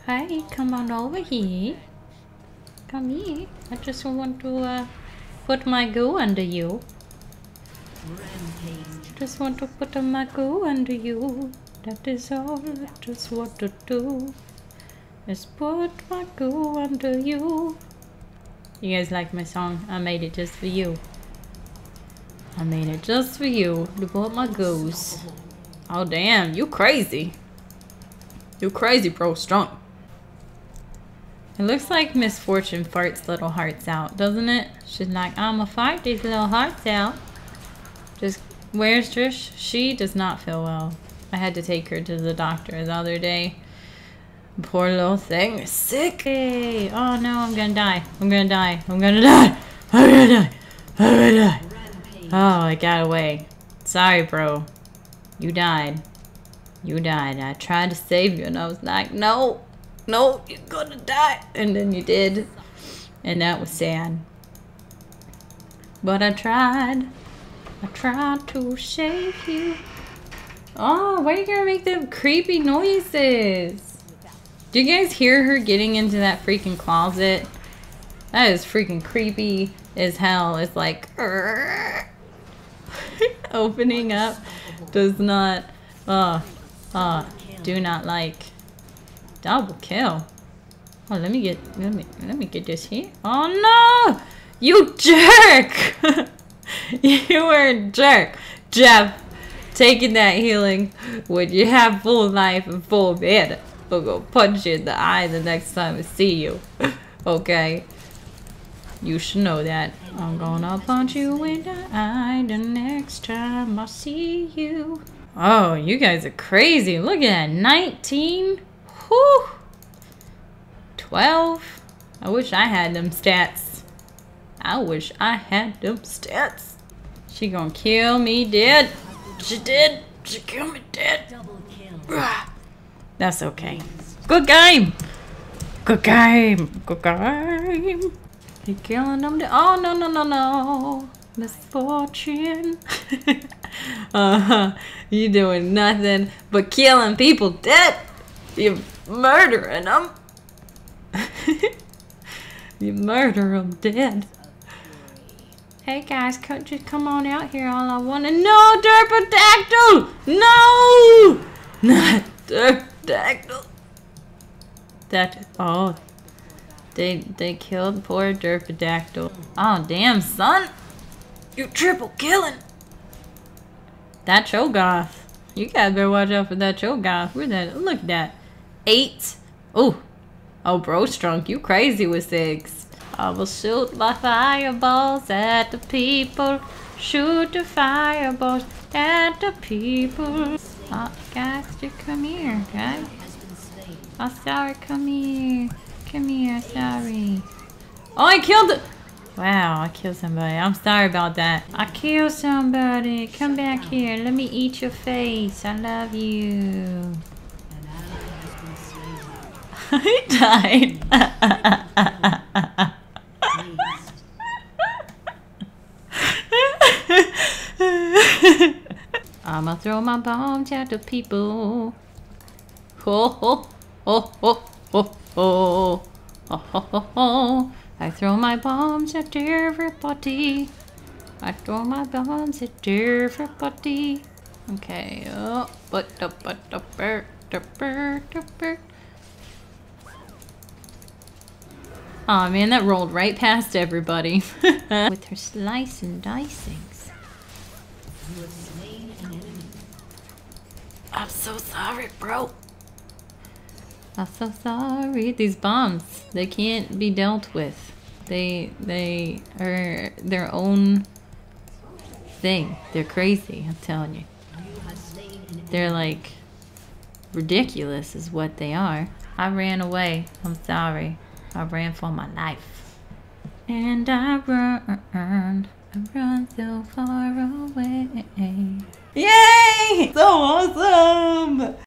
Hey, come on over here. Come here. I just want to put my goo under you. Just want to put my goo under you. That is all I just want to do. Is put my goo under you. You guys like my song? I made it just for you. I made it just for you to put my goos. Oh damn, you crazy. You crazy, bro. Strong. It looks like Miss Fortune farts little hearts out, doesn't it? She's like, I'ma fart these little hearts out. Just, where's Trish? She does not feel well. I had to take her to the doctor the other day. Poor little thing is sick. Hey, oh no, I'm gonna die. I'm gonna die. I'm gonna die. I'm gonna die. I'm gonna die. Oh, I got away. Sorry, bro. You died. You died. I tried to save you and I was like, no. No, you're gonna die. And then you did. And that was sad. But I tried. I tried to save you. Oh, why are you gonna make them creepy noises? Do you guys hear her getting into that freaking closet? That is freaking creepy as hell. It's like opening up does not do not like. Double kill. Oh, let me get this here. Oh no! You jerk! You were a jerk. Jeff, taking that healing when you have full life and full mana. I'll go punch you in the eye the next time I see you. Okay? You should know that. I'm gonna punch you in the eye the next time I see you. Oh, you guys are crazy. Look at that. 19? Whew. 12? I wish I had them stats. I wish I had them stats. She gonna kill me dead. She did. She killed me dead. That's okay. Good game. Good game. Good game. You killing them. Oh, no, no, no, no. Miss Fortune. You doing nothing but killing people dead. You murdering them. You murder them dead. Hey guys, just come on out here. All I want to know, Derpidactyl! No! Not Derpidactyl. That, oh. They killed poor Derpidactyl. Oh, damn, son. You triple killing. That Cho'Gath. You guys better watch out for that Cho'Gath. Where's that? Look at that. 8. Oh. Oh, bro, Strunk. You crazy with 6. I will shoot my fireballs at the people. Shoot the fireballs at the people. Oh, guys, just come here, guys. Oh, sorry, come here. Come here, sorry. Oh, I killed it. Wow, I killed somebody. I'm sorry about that. I killed somebody. Come back here. Let me eat your face. I love you. I died. I'ma throw my bombs at the people. Ho ho ho ho ho ho ho ho ho. I throw my bombs at everybody. I throw my bombs at everybody. Okay. Oh, oh man, that rolled right past everybody. With her slice and dicings. You have slain an enemy. I'm so sorry, bro. I'm so sorry. These bombs, they can't be dealt with. They are their own thing. They're crazy, I'm telling you. They're like ridiculous is what they are. I ran away. I'm sorry. I ran for my life. And I run so far away. Yay! So awesome!